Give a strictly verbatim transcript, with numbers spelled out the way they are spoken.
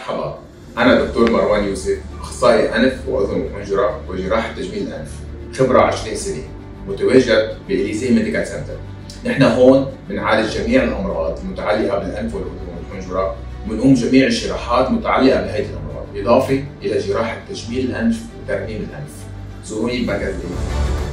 مرحبا، أنا دكتور مروان يوسف، أخصائي أنف وأذن وحنجرة وجراحة تجميل الأنف، خبرة عشرين سنة، متواجد بإليسيه ميديكال سنتر. نحن هون بنعالج جميع الأمراض المتعلقة بالأنف والأذن والحنجرة، وبنقوم جميع الجراحات المتعلقة بهذه الأمراض، إضافة إلى جراحة تجميل الأنف وترميم الأنف. زوروني بمركز